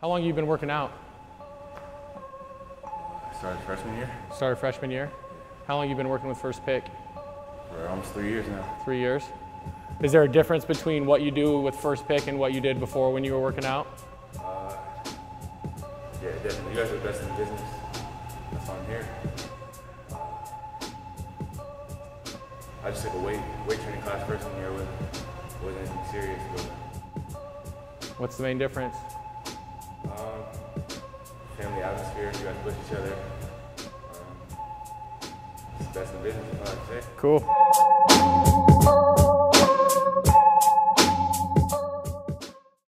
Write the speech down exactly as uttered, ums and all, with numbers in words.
How long have you been working out? I started freshman year. Started freshman year? How long have you been working with First Pick? For almost three years now. Three years. Is there a difference between what you do with First Pick and what you did before when you were working out? Uh, yeah, definitely. You guys are the best in the business. That's why I'm here. I just took a weight weight training class freshman year. With wasn't anything serious, but. What's the main difference? Um, family atmosphere. You guys push each other. Um, it's the best in the business, is what I'd say. Cool.